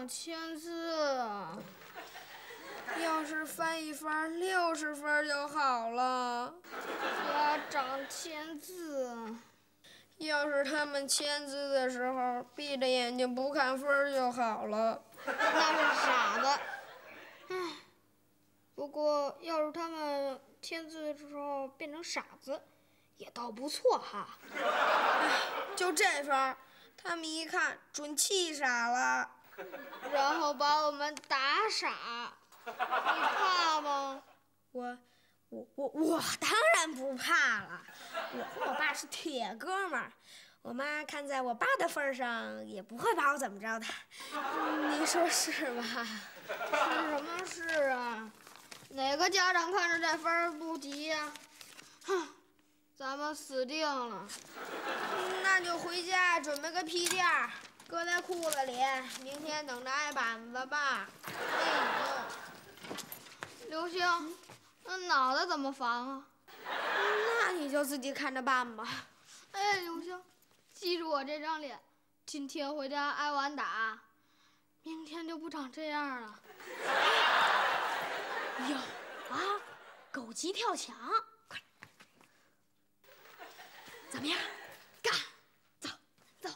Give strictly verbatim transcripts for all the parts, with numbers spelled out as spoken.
想签字，要是翻一分六十分就好了。家长签字，要是他们签字的时候闭着眼睛不看分就好了。那是傻子。唉，不过要是他们签字的时候变成傻子，也倒不错哈。唉，就这分，他们一看准气傻了，然后把我们打傻，你怕吗？我。我我我当然不怕了，我和我爸是铁哥们儿，我妈看在我爸的份上也不会把我怎么着的，你说是吧？是什么事啊？哪个家长看着这分不急呀？哼，咱们死定了。那就回家准备个屁垫儿，搁在裤子里，明天等着挨板子吧。哎呦，刘星。那脑袋怎么防啊？那你就自己看着办吧。哎，刘星，记住我这张脸，今天回家挨完打，明天就不长这样了。有啊，狗急跳墙，快，怎么样？干，走走。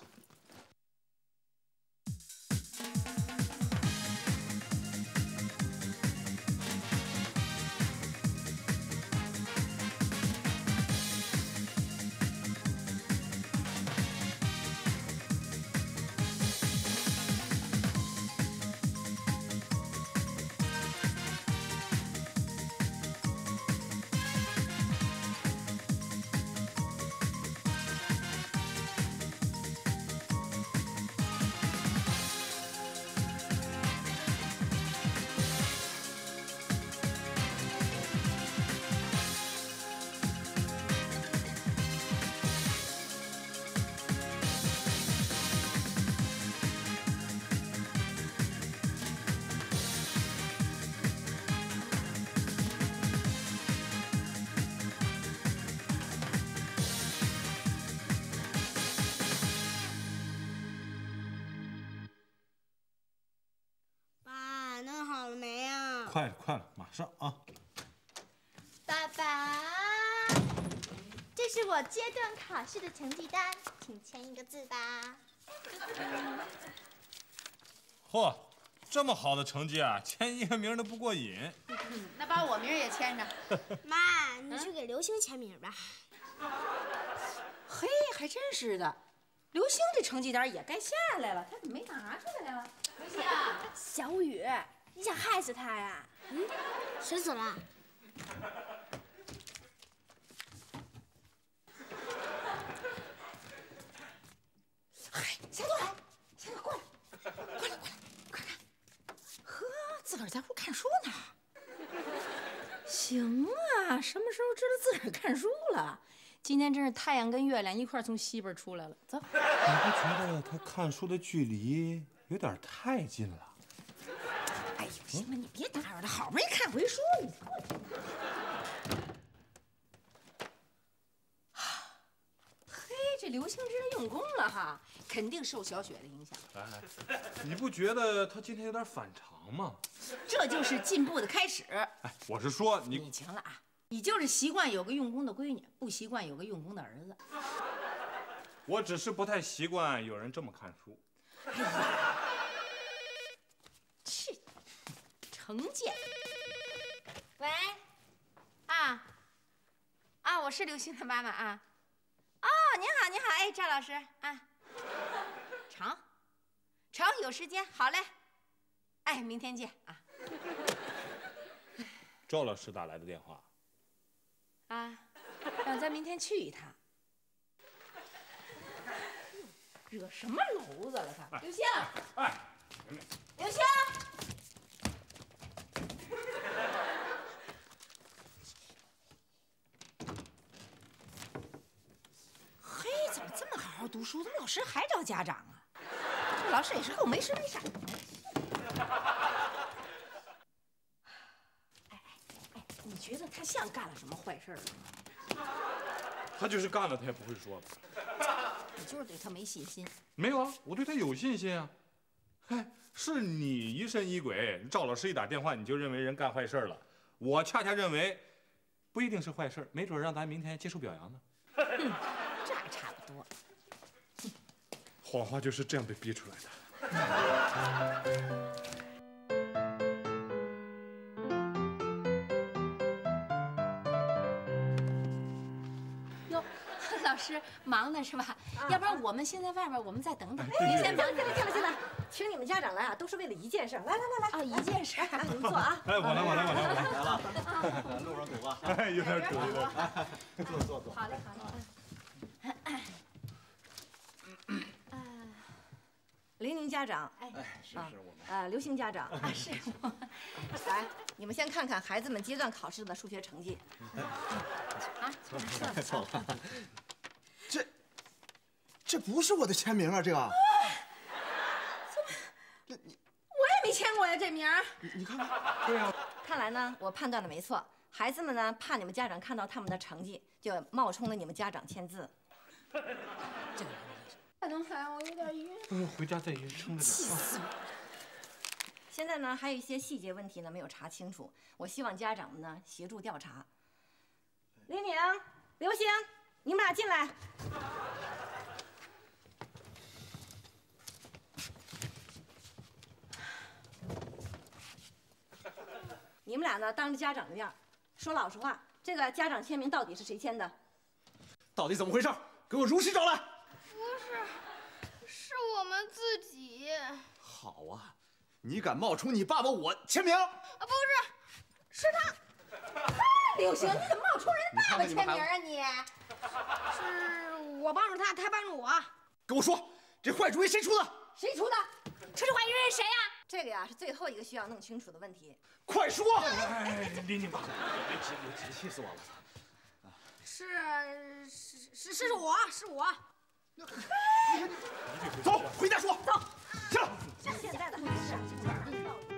快了，快了，马上啊！ 爸爸，这是我阶段考试的成绩单，请签一个字吧。 嚯，这么好的成绩啊，签一个名都不过瘾。 嗯，那把我名也签上。 妈，你去给刘星签名吧。 嘿，还真是的，刘星这成绩单也该下来了，他怎么没拿出来呀？刘星， 小雨。你想害死他呀？嗯，谁死了？ 嗨，小朵，小朵过来，过来，过来，快看！呵，自个儿在屋看书呢。行啊，什么时候知道自个儿看书了？今天真是太阳跟月亮一块从西边出来了。走。 你不觉得他看书的距离有点太近了？ 哎呦，行了，你别打扰了，好不容易看回书，你过去。嘿，这刘星真是用功了哈，肯定受小雪的影响。 哎，你不觉得他今天有点反常吗？ 这就是进步的开始。 哎，我是说你， 你行了啊，你就是习惯有个用功的闺女，不习惯有个用功的儿子。 我只是不太习惯有人这么看书。 哎呀，去。成见。喂，啊，啊，我是刘星的妈妈啊。哦，您好，您好，哎，赵老师啊，成，成，有时间，好嘞，哎，明天见啊。 赵老师打来的电话。 啊，让咱明天去一趟。惹什么娄子了他？哎、刘星， 哎， 刘星。嘿，怎么这么好好读书，怎么老师还找家长啊？这老师也是够没事没事的。哎哎哎，你觉得他像干了什么坏事吗？ 他就是干了，他也不会说的。 你就是对他没信心。 没有啊，我对他有信心啊。 哎，是你疑神疑鬼，赵老师一打电话你就认为人干坏事了。我恰恰认为，不一定是坏事，没准让咱明天接受表扬呢。 嗯，这还差不多。 谎话就是这样被逼出来的。 哟，老师忙呢是吧？啊、要不然我们先在外边，我们再等等。 您先忙，进来进来进来，请你们家长来啊，都是为了一件事。来来来来， 啊，一件事， 来你们坐啊。 哎，我来我来我来我来来了，路上堵吧？ 哎，有点堵，有点堵。 坐坐坐。 好嘞好嘞。 林宁家长， 哎，是是我们。 呃，刘星家长， 啊，是我。 来，你们先看看孩子们阶段考试的数学成绩。 啊，错了错了。 这，这不是我的签名啊，这个。 我也没签过呀，这名儿。 你看看，对呀。 看来呢，我判断的没错。孩子们呢，怕你们家长看到他们的成绩，就冒充了你们家长签字。这个。 大东海，我有点晕。 嗯，回家再撑着点。 气死我！ 现在呢，还有一些细节问题呢没有查清楚，我希望家长们呢协助调查。林宁、刘星，你们俩进来。你们俩呢，当着家长的面说老实话，这个家长签名到底是谁签的？ 到底怎么回事？给我如实招来。 不是，是我们自己。 好啊，你敢冒充你爸爸我签名？啊， 不是，是他。 刘星，你怎么冒充人家爸爸签名啊你？ 是我帮助他，他帮助我。 跟我说，这坏主意谁出的？ 谁出的？出这坏主意谁呀？ 这个呀是最后一个需要弄清楚的问题。 快说！ 哎，林宁爸爸， 别急，别急，气死我了。 是是是是我是我。 走，回家说。 走， 行。 现在的孩子是讲道理。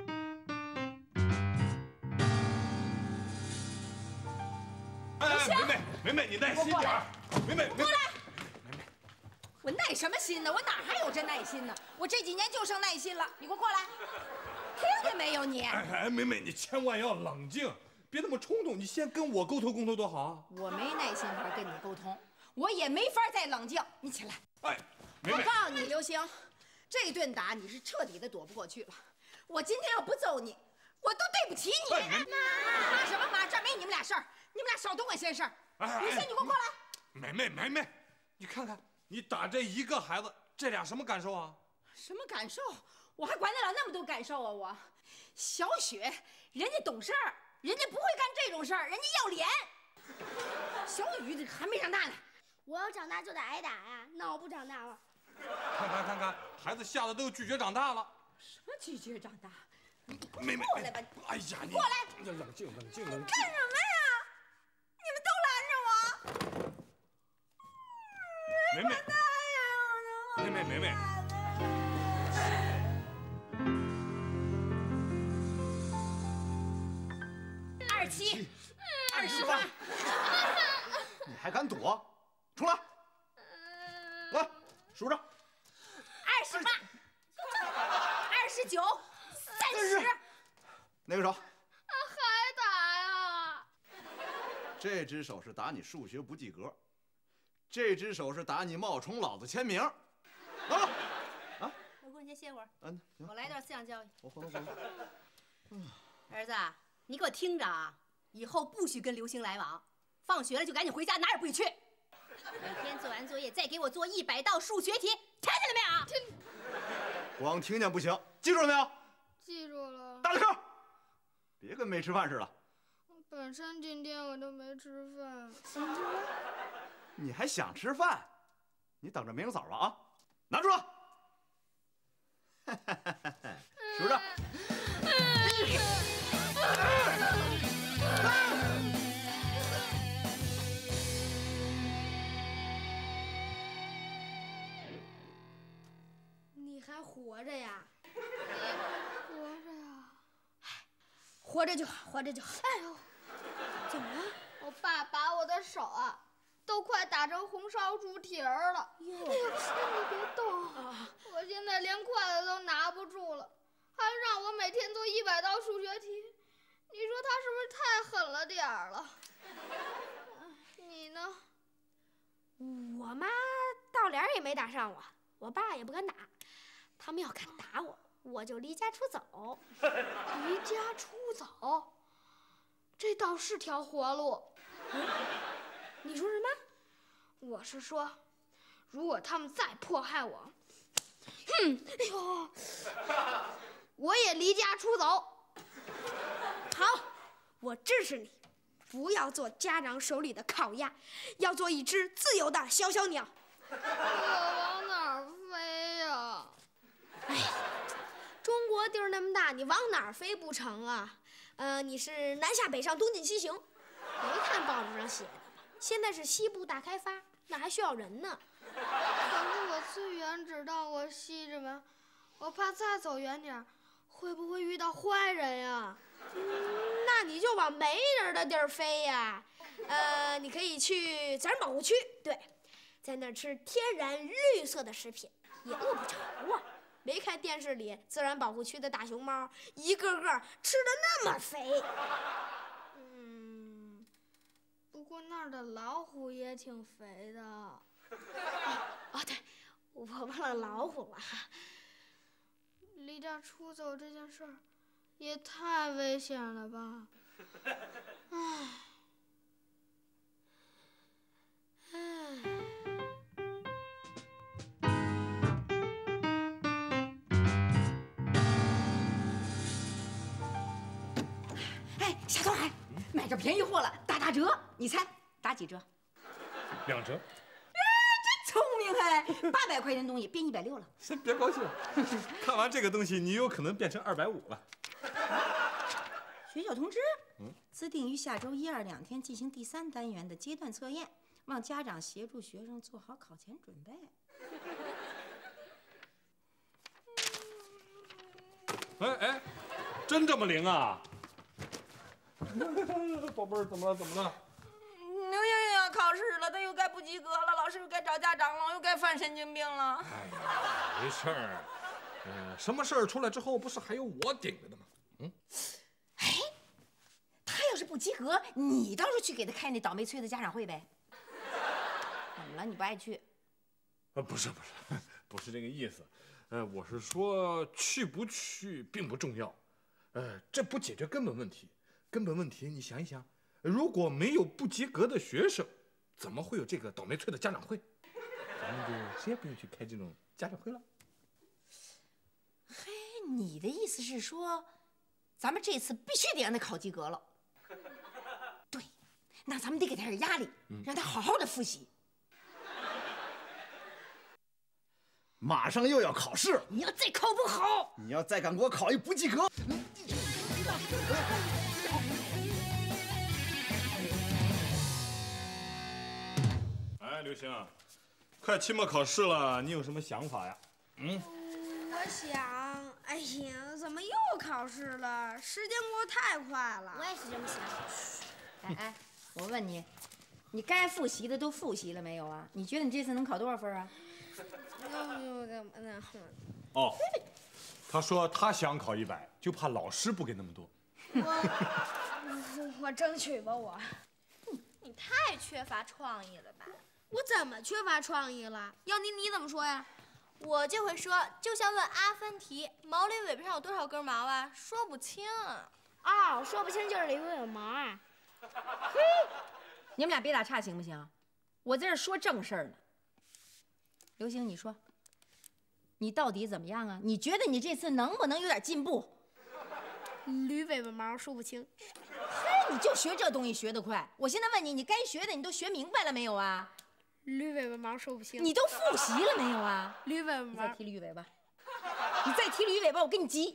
哎，梅梅，梅梅，你耐心点儿。梅梅， 过来。梅梅，我耐什么心呢？我哪还有这耐心呢？我这几年就剩耐心了。你给我过来，听见没有你？ 哎哎，梅梅，你千万要冷静，别那么冲动。你先跟我沟通沟通多好啊。 我没耐心法跟你沟通，我也没法再冷静。你起来。 哎，梅梅， 我告诉你，刘星，这顿打你是彻底的躲不过去了。我今天要不揍你，我都对不起你。 哎、 妈，妈什么妈？这儿没你们俩事儿，你们俩少懂我些事儿。刘星，你给我过来。 梅梅，梅梅，你看看，你打这一个孩子，这俩什么感受啊？ 什么感受？我还管得了那么多感受啊？我，小雪，人家懂事儿，人家不会干这种事儿，人家要脸。小雨还没长大呢。 我要长大就得挨打呀，那我不长大了。 看看看看，孩子吓得都拒绝长大了。 什么拒绝长大？ 妹妹， 过来吧！ 哎呀，你过来！ 要冷静，冷静，冷静。 干什么呀？你们都拦着我！ 梅梅，梅梅，梅梅。 二七，二十八。 你还敢躲？重来。来，数着。 二十八，二十九，三十。 那个手。 还打呀？ 这只手是打你数学不及格，这只手是打你冒充老子签名。来了。啊？ 老公，你先歇会儿。 嗯，行。 我来段思想教育。 我回来，回来。 儿子，你给我听着啊，以后不许跟刘星来往。放学了就赶紧回家，哪儿也不许去。每天做完作业再给我做一百道数学题，听见了没有？听。 光听见不行，记住了没有？ 记住了。 大点声，别跟没吃饭似的。 本身今天我都没吃饭。 你还想吃饭？你等着明早吧啊！拿住了。数着。 你还活着呀？活着呀？ 活着就好，活着就好。 哎呦，怎么了？我爸把我的手啊，都快打成红烧猪蹄儿了。哟，哎呦，你别动，我我现在连筷子都拿不住了，还让我每天做一百道数学题，你说他是不是太狠了点儿了？你呢？ 我妈到脸也没打上我，我爸也不敢打，他们要敢打我，我就离家出走。 离家出走，这倒是条活路。 嗯、你说什么？ 我是说，如果他们再迫害我，哼，哎呦，我也离家出走。 好，我支持你。不要做家长手里的烤鸭，要做一只自由的小小鸟。 我往哪儿飞呀？ 哎，中国地儿那么大，你往哪儿飞不成啊？呃，你是南下北上，东进西行，没看报纸上写的吗？现在是西部大开发，那还需要人呢。 可是我最远只到过西直门，我怕再走远点儿，会不会遇到坏人呀？ 嗯，那你就往没人的地儿飞呀。呃，你可以去自然保护区，对，在那儿吃天然绿色的食品，也饿不着啊。没看电视里自然保护区的大熊猫一个个吃的那么肥。 嗯，不过那儿的老虎也挺肥的。 哦, 哦，对，我忘了老虎了。 离家出走这件事儿也太危险了吧！唉，唉。 哎，小东海，买着便宜货了，打打折，你猜打几折？ 两折。 聪明哎，八百块钱东西变一百六了。 先别高兴，看完这个东西，你有可能变成二百五了。 学校通知， 嗯， 自定于下周一二两天进行第三单元的阶段测验，望家长协助学生做好考前准备。 哎哎，真这么灵啊？宝贝儿，怎么了？怎么了？ 刘星星要考试了，他又该不及格了，老师又该找家长了，又该犯神经病了。 哎呀，没事儿。嗯，什么事儿出来之后，不是还有我顶着的吗？嗯。 哎，他要是不及格，你倒是去给他开那倒霉催的家长会呗。怎么了？你不爱去？ 呃，不是不是，不是这个意思。呃，我是说去不去并不重要。呃，这不解决根本问题。根本问题，你想一想。如果没有不及格的学生，怎么会有这个倒霉催的家长会？咱们就谁也不用去开这种家长会了。 嘿，你的意思是说，咱们这次必须得让他考及格了？对，那咱们得给他点压力，嗯、让他好好的复习。 马上又要考试了， 你要再考不好， 你要再敢给我考一不及格。 刘星，快期末考试了，你有什么想法呀？嗯， 我想，哎呀，怎么又考试了？时间过得太快了。 我也是这么想。 哎哎，我问你，你该复习的都复习了没有啊？你觉得你这次能考多少分啊？ 哦，他说他想考一百，就怕老师不给那么多。 我我争取吧，我。 你太缺乏创意了吧？ 我怎么缺乏创意了？要你你怎么说呀？ 我就会说，就像问阿凡提，毛驴尾巴上有多少根毛啊？说不清。 哦，说不清就是里头有毛啊。 嘿，你们俩别打岔行不行？我在这说正事儿呢。刘星，你说，你到底怎么样啊？你觉得你这次能不能有点进步？ 驴尾巴毛说不清。 嘿，你就学这东西学得快。我现在问你，你该学的你都学明白了没有啊？ 驴尾巴毛说不清。 你都复习了没有啊？ 驴尾巴毛。 你再提驴尾巴，你再提驴尾巴，我跟你急。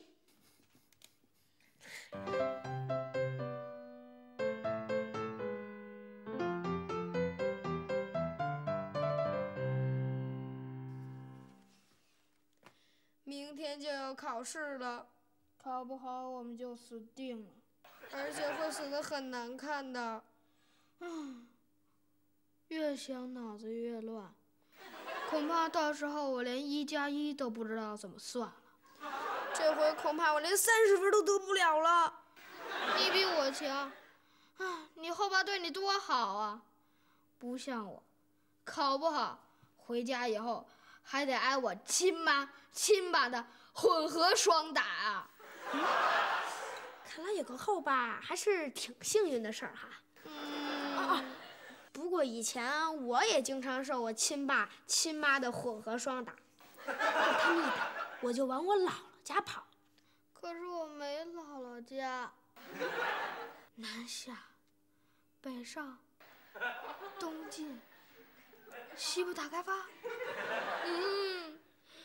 明天就要考试了，考不好我们就死定了，而且会死得很难看的。啊，越想脑子越乱。可恐怕到时候我连一加一都不知道怎么算了。这回恐怕我连三十分都得不了了。你比我强，啊，你后爸对你多好啊，不像我，考不好回家以后还得挨我亲妈亲爸的混合双打啊。 嗯，看来有个后爸还是挺幸运的事儿哈。嗯，哦哦，不过以前我也经常受我亲爸亲妈的混合双打，被他们一打，我就往我姥姥家跑。 可是我没姥姥家。南下，北上，东进，西部大开发。嗯，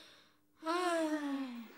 唉。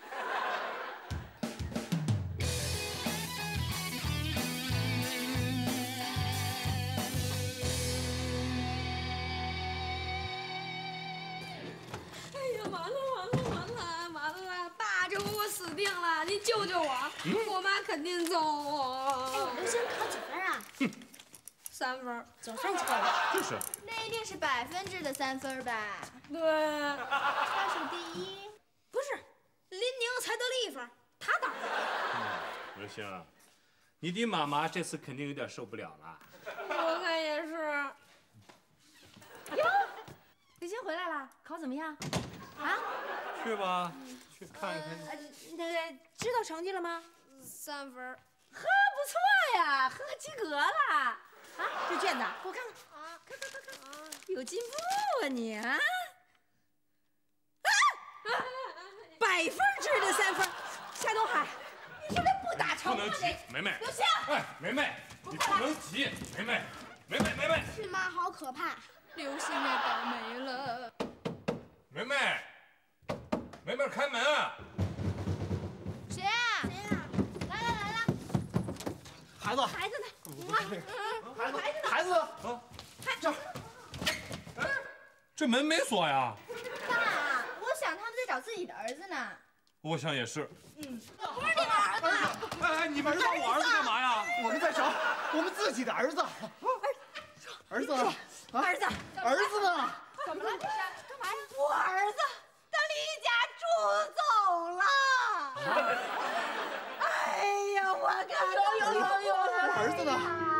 死定了！你救救我！嗯、我妈肯定揍我。 哎，刘星考几分啊？ 三分， 总算及格了。 就是。 那一定是百分制的三分吧？ 对。 他数第一。 不是，林宁才得了一分，他打的。 嗯，刘星，你的妈妈这次肯定有点受不了了。 我看也是。 哟，刘星回来了，考怎么样？啊？ 去吧。去看一看。 呃，那个知道成绩了吗？ 三分。 呵，不错呀，呵，及格了。啊，这卷子给我看看。啊，看看看看。啊，有进步啊你啊！啊！百分制的三分，夏东海，你说这不打成吗？这梅梅。 刘星。 哎，梅梅，你不能急，梅梅，梅梅，梅梅。 亲妈好可怕。 刘星也倒霉了。 梅梅。梅梅，开门！ 谁啊？谁啊？来了来了！ 孩子， 孩子呢？ 孩子，孩子啊！这儿， 哎，这门没锁呀？ 爸，我想他们在找自己的儿子呢。 我想也是。 嗯，不是你们儿子。 哎哎，你们找我儿子干嘛呀？ 我们在找我们自己的儿子。儿子， 儿子， 儿子呢？ 怎么了？这是干嘛呀？我儿子。他离家出走了！哎呀，我可有有有我儿子呢？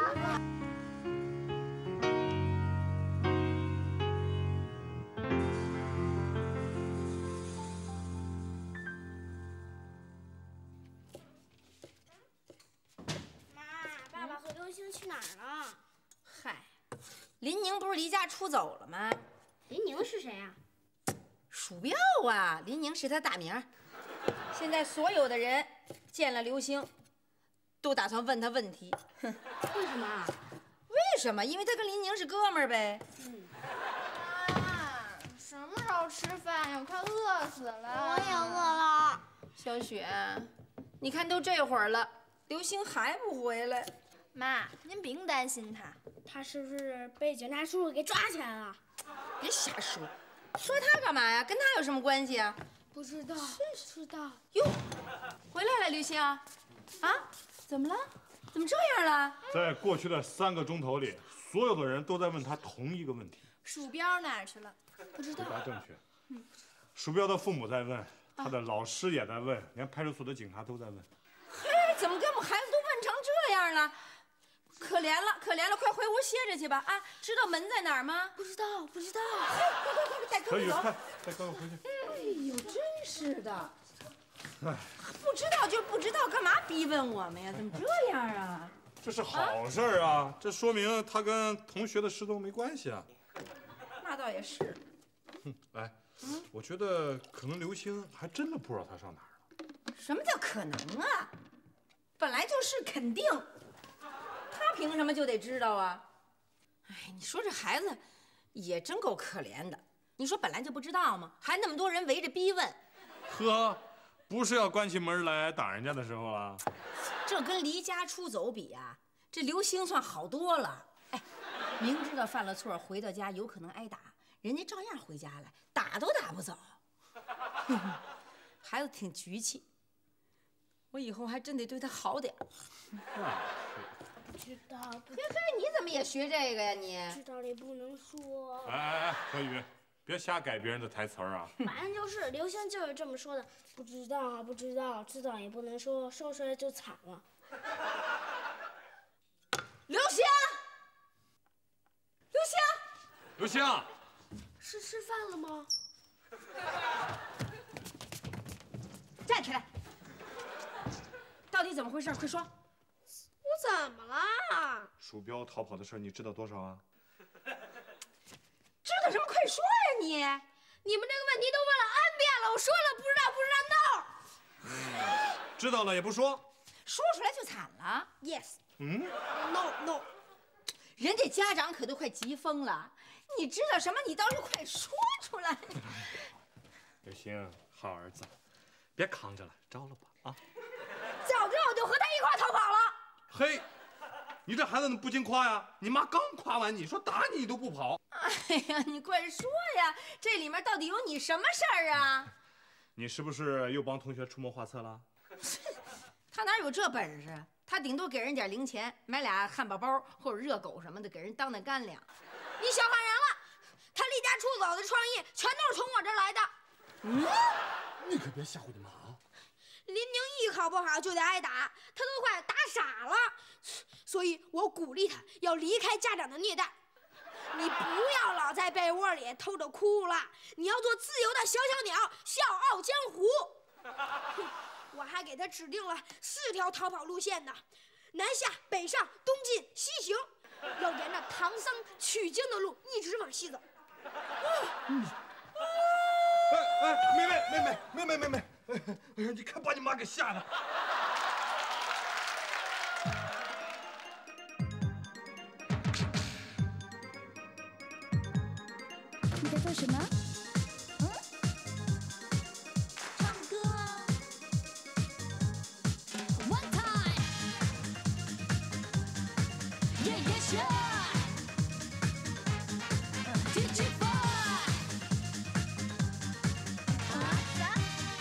妈，爸爸和刘星去哪儿了？ 嗨，林宁不是离家出走了吗？ 林宁是谁呀？ 鼠标啊，林宁是他大名。现在所有的人见了刘星，都打算问他问题。哼， 为什么啊？ 为什么？因为他跟林宁是哥们儿呗。 嗯。 妈，什么时候吃饭呀？我快饿死了。 我也饿了。 小雪，你看都这会儿了，刘星还不回来。 妈，您不用担心他。 他是不是被警察叔叔给抓起来了？ 别瞎说。说他干嘛呀？跟他有什么关系啊？ 不知道， 不知道。 哟，回来了，刘星。啊？怎么了？怎么这样了？ 在过去的三个钟头里，所有的人都在问他同一个问题： 鼠标哪儿去了？ 不知道。 回答正确。嗯。鼠标的父母在问，他的老师也在问，连派出所的警察都在问。 嘿，怎么给我们孩子都问成这样了？可怜了，可怜了，快回屋歇着去吧！啊，知道门在哪儿吗？ 不知道，不知道。 快快快，带哥哥走！ 带哥哥回去。 哎呦，真是的！哎，不知道就不知道，干嘛逼问我们呀？怎么这样啊？ 这是好事啊！啊这说明他跟同学的失踪没关系啊。 那倒也是。 哼，来，嗯，我觉得可能刘星还真的不知道他上哪儿了。 什么叫可能啊？本来就是肯定。他凭什么就得知道啊？哎，你说这孩子也真够可怜的。你说本来就不知道吗？还那么多人围着逼问。 呵，不是要关起门来打人家的时候了。 这跟离家出走比啊，这刘星算好多了。哎，明知道犯了错，回到家有可能挨打，人家照样回家来，打都打不走。孩子挺局气，我以后还真得对他好点。 不知道，不嘿嘿，你怎么也学这个呀你？ 知道了也不能说。 哎哎哎，何雨， 别瞎改别人的台词儿啊！ 反正就是刘星就是这么说的，不知道啊，不知道，知道也不能说，说出来就惨了。 刘星，刘星， 刘星， 是吃饭了吗？ 站起来！到底怎么回事？快说！ 我怎么了？ 鼠标逃跑的事你知道多少啊？ 知道什么？快说呀你！ 你们这个问题都问了 N 遍了，我说了不知道，不知道 ，no。 知道了也不说， 说出来就惨了。 Yes。 嗯 No no。 人家家长可都快急疯了，你知道什么？你倒是快说出来。 刘星，好儿子，别扛着了，招了吧啊！ 早知道我就和他一块逃跑了。 嘿，你这孩子不经夸呀！你妈刚夸完你，说打你你都不跑。 哎呀，你快说呀！这里面到底有你什么事儿啊？ 你是不是又帮同学出谋划策了？ 他哪有这本事？他顶多给人点零钱，买俩汉堡包或者热狗什么的，给人当当干粮。 你小看人了，他离家出走的创意全都是从我这儿来的。 嗯，你可别吓唬你妈啊！ 林宁一考不好就得挨打，他都快打傻了，所以我鼓励他要离开家长的虐待。你不要老在被窝里偷着哭了，你要做自由的小小鸟，笑傲江湖。我还给他指定了四条逃跑路线呢，南下、北上、东进、西行，要沿着唐僧取经的路一直往西走。 嗯哎哎，妹妹妹妹妹妹妹妹，哎呀，你看把你妈给吓的。 你在做什么？嗯？唱歌。One time. Yeah yeah sure. D J boy. 啊啥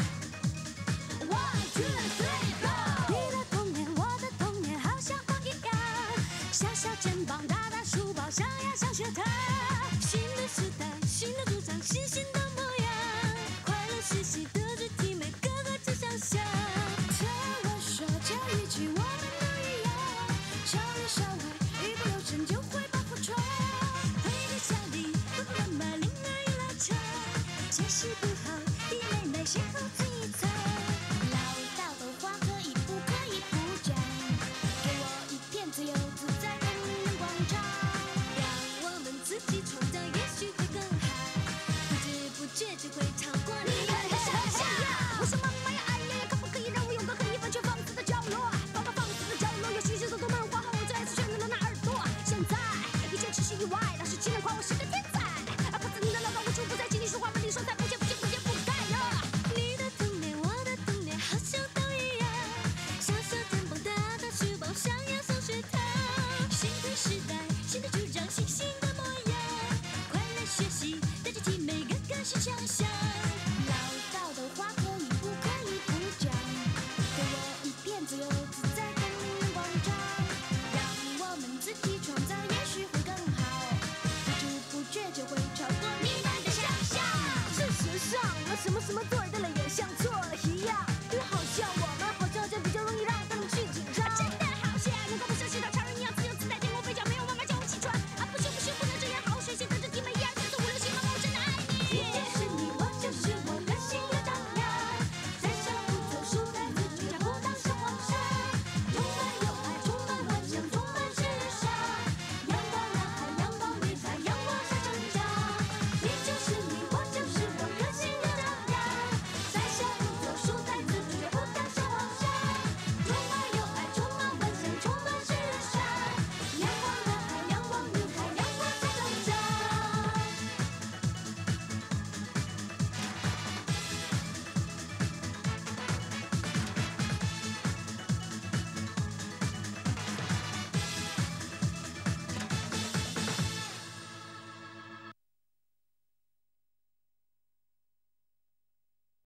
？One two three go. 你的童年，我的童年，好像风一样，小小肩膀，大大书包，上呀上学堂。新的时代，新的主张，新新的模样，快乐学习德智体美，个个只想想。听我说，这一句我们都一样，少里少外，一不留神就会把火闯。回到家里，爸爸妈妈铃儿一拉长，学习不好，弟妹妹先后自一猜。唠叨的话可以不可以不讲？给我一片自由自在的人广场，让我们自己创造，也许会更好。不知不觉就会超过你的想象。我说妈妈呀，哎呀呀，可不可以让我有个可以完全放肆的角落？爸爸放肆的角落有许许多多漫画和我最爱选择的那耳朵。现在一切只是意外，老师竟然夸我是个天才。啊，可是你的唠叨无处不在，请你说话，问你说才不见不见不见不该呀。你的童年，我的童年，好像都一样，小小肩膀，大大书包，上呀上学堂。新的时代，新的主张，新新的模样，快乐学习，带着体美，个个是强项。